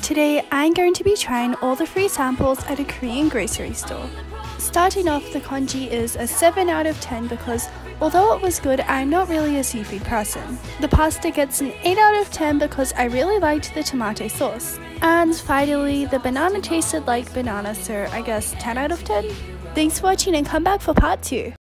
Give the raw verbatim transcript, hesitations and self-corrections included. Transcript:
Today I'm going to be trying all the free samples at a Korean grocery store. Starting off, the congee is a seven out of ten because although it was good, I'm not really a seafood person. The pasta gets an eight out of ten because I really liked the tomato sauce. And finally, the banana tasted like banana, so I guess ten out of ten. Thanks for watching and come back for part two.